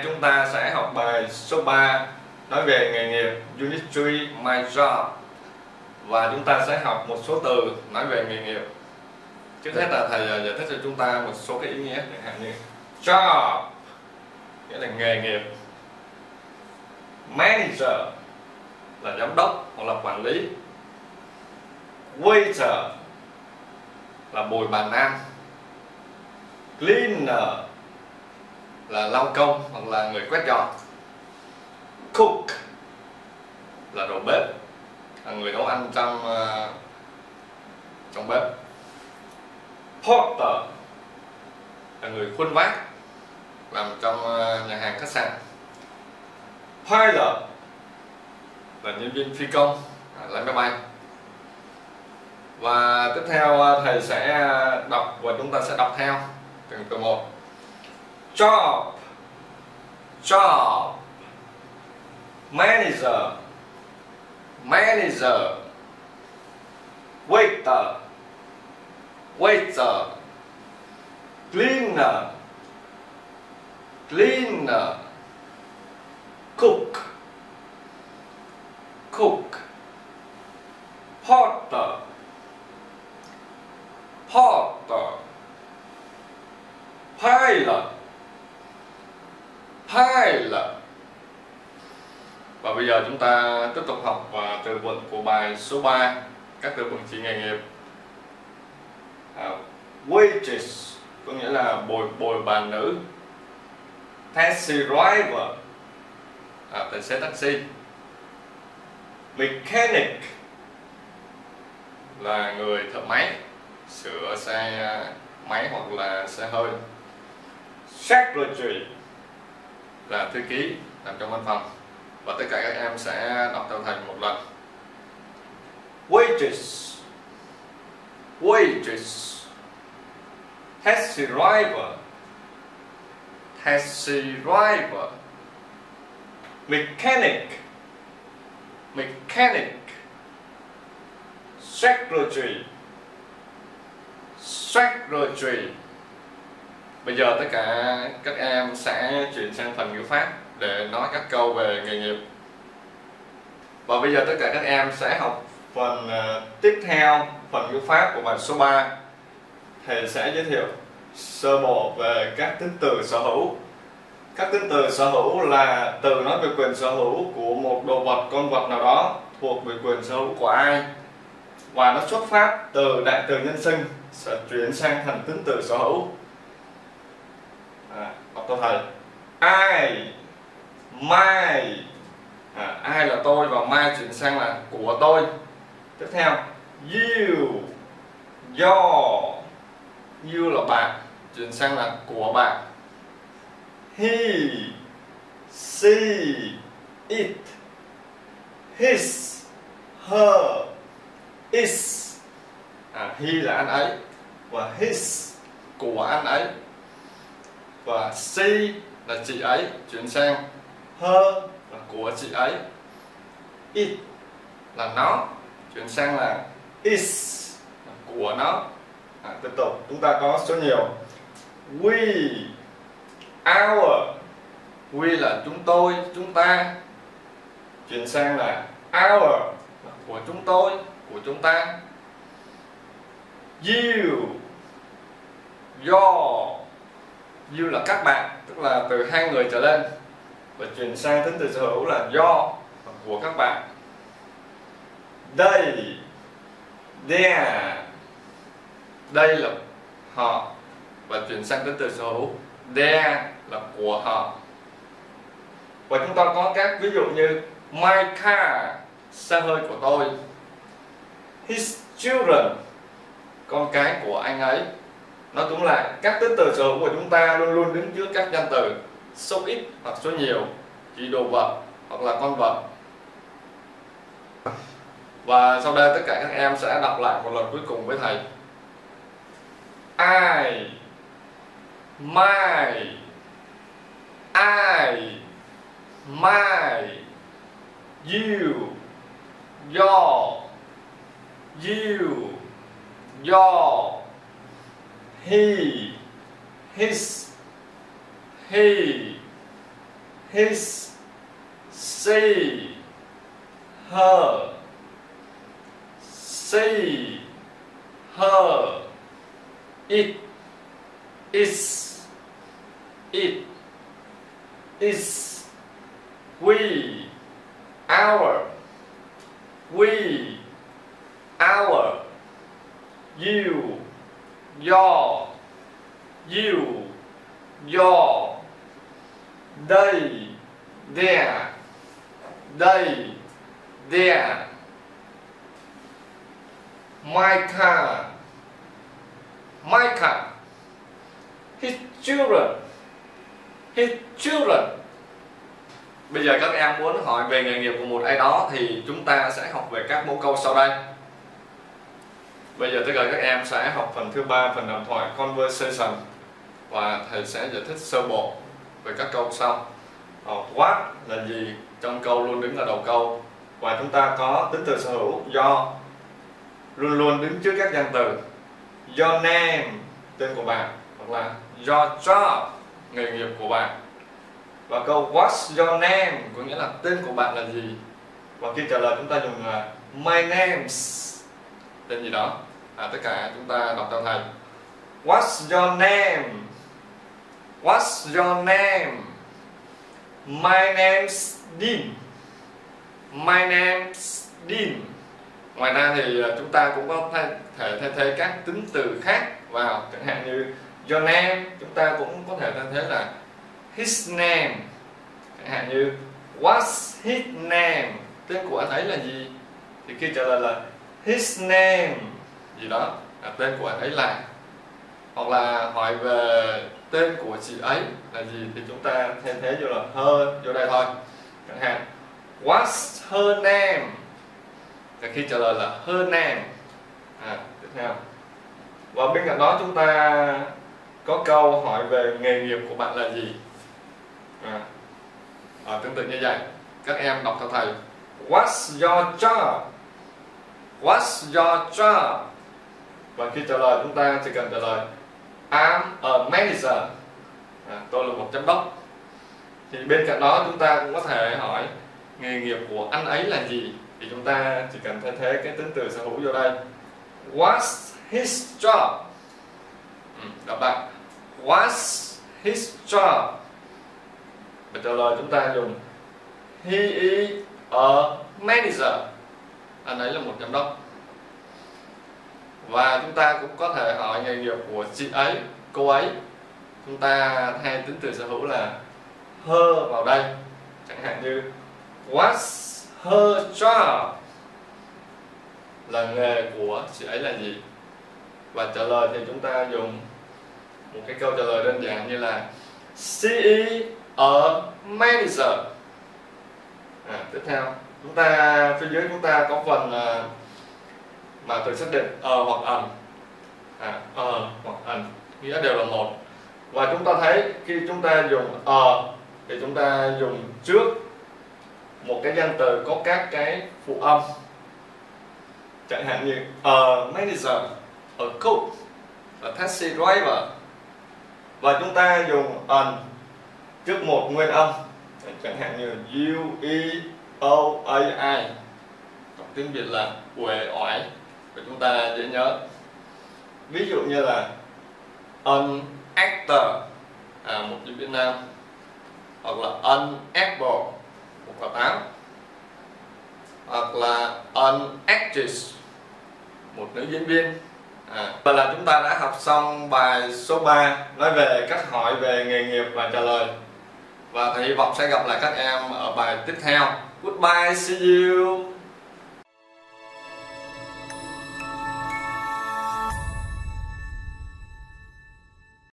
chúng ta sẽ học bài số 3 nói về nghề nghiệp, Unit 3 My Job. Và chúng ta sẽ học một số từ nói về nghề nghiệp. Trước hết là thầy giải thích cho chúng ta một số cái ý nghĩa, chẳng hạn như job nghĩa là nghề nghiệp, manager là giám đốc hoặc là quản lý, waiter là bồi bàn ăn, cleaner là lau công hoặc là người quét dọn, cook là đầu bếp, là người nấu ăn trong bếp, porter là người khuân vác làm trong nhà hàng khách sạn, pilot là nhân viên phi công lái máy bay. Và tiếp theo thầy sẽ đọc và chúng ta sẽ đọc theo từng từ một. Job, job, manager, manager, waiter, waiter, cleaner, cleaner, cook, cook, porter, porter, pilot, pilot. Và bây giờ chúng ta tiếp tục học từ vựng của bài số 3, các từ vựng chỉ nghề nghiệp. Waitress có nghĩa là bồi bàn nữ, taxi driver tài xế taxi, mechanic là người thợ máy, sửa xe máy hoặc là xe hơi, secretary là thư ký làm trong văn phòng. Và tất cả các em sẽ đọc theo thầy một lần. Waitress, waitress, taxi driver, taxi driver, mechanic, mechanic, secretary, secretary. Bây giờ tất cả các em sẽ chuyển sang phần ngữ pháp để nói các câu về nghề nghiệp. Và bây giờ tất cả các em sẽ học phần tiếp theo, phần ngữ pháp của bài số 3. Thầy sẽ giới thiệu sơ bộ về các tính từ sở hữu. Các tính từ sở hữu là từ nói về quyền sở hữu của một đồ vật, con vật nào đó thuộc về quyền sở hữu của ai, và nó xuất phát từ đại từ nhân xưng sẽ chuyển sang thành tính từ sở hữu. Đọc cho thầy. I, my, ai là tôi và my chuyển sang là của tôi. Tiếp theo you, your, you là bạn chuyển sang là của bạn. He, she, it, his, her, is. He là anh ấy và his của anh ấy, và she là chị ấy chuyển sang her là của chị ấy, it là nó chuyển sang là is là của nó. Tiếp tục chúng ta có số nhiều. We, our, we là chúng tôi, chúng ta chuyển sang là our là của chúng tôi, của chúng ta. You, your, you là các bạn, tức là từ 2 người trở lên, và chuyển sang tính từ sở hữu là your là của các bạn. They, their, đây là họ và chuyển sang tính từ sở hữu their là của họ. Và chúng ta có các ví dụ như my car, xe hơi của tôi, his children, con cái của anh ấy. Nói tóm lại, các tính từ sở hữu của chúng ta luôn luôn đứng trước các danh từ số ít hoặc số nhiều, chỉ đồ vật hoặc là con vật. Và sau đây tất cả các em sẽ đọc lại một lần cuối cùng với thầy. I, my, you, your, he, his, he, his, she, her, her, it, its, it, its, we, our, you, your, they, their, Micah, his children. Bây giờ các em muốn hỏi về nghề nghiệp của một ai đó thì chúng ta sẽ học về các mẫu câu sau đây. Bây giờ tất cả các em sẽ học phần thứ 3, phần đàm thoại conversation, và thầy sẽ giải thích sơ bộ về các câu sau. What là gì trong câu luôn đứng ở đầu câu, và chúng ta có tính từ sở hữu do luôn luôn đứng trước các danh từ. Your name, tên của bạn, hoặc là your job, nghề nghiệp của bạn. Và câu what's your name có nghĩa là tên của bạn là gì, và khi trả lời chúng ta dùng là my name's, tên gì đó. Tất cả chúng ta đọc theo thầy. What's your name? What's your name? My name's Dean. My name's Dean. Ngoài ra thì chúng ta cũng có thể thay thế các tính từ khác vào, chẳng hạn như your name chúng ta cũng có thể thay thế là his name, chẳng hạn như what's his name, tên của anh ấy là gì, thì khi trả lời là his name gì đó, tên của anh ấy là. Hoặc là hỏi về tên của chị ấy là gì thì chúng ta thay thế vô là her vô đây thôi, chẳng hạn what's her name, thì khi trả lời là her name. Tiếp theo, và bên cạnh đó chúng ta có câu hỏi về nghề nghiệp của bạn là gì. Tương tự như vậy, các em đọc theo thầy. What's your job? What's your job? Và khi trả lời chúng ta chỉ cần trả lời I'm a manager, tôi là một giám đốc. Thì bên cạnh đó chúng ta cũng có thể hỏi nghề nghiệp của anh ấy là gì, thì chúng ta chỉ cần thay thế cái tính từ sở hữu vô đây. What's his job? Đọc lại. What's his job? Để trả lời chúng ta dùng he is a manager, anh ấy là một giám đốc. Và chúng ta cũng có thể hỏi nghề nghiệp của chị ấy, cô ấy. Chúng ta thay tính từ sở hữu là her vào đây, chẳng hạn như what's her job, là nghề của chị ấy là gì. Và trả lời thì chúng ta dùng một cái câu trả lời đơn giản như là she is a manager. Tiếp theo, chúng ta phía dưới chúng ta có phần mà từ xác định hoặc ẩn, hoặc ẩn nghĩa đều là một. Và chúng ta thấy khi chúng ta dùng thì chúng ta dùng trước một cái danh từ có các cái phụ âm, chẳng hạn như a manager, a cook, a taxi driver. Và chúng ta dùng ẩn trước một nguyên âm, chẳng hạn như u e o a i, tiếng Việt là uể oải, và chúng ta dễ nhớ. Ví dụ như là an actor, một diễn viên nam, hoặc là an apple, một quả táo, hoặc là an actress, một nữ diễn viên. Và là chúng ta đã học xong bài số 3 nói về cách hỏi về nghề nghiệp và trả lời. Và thầy hy vọng sẽ gặp lại các em ở bài tiếp theo. Goodbye, see you.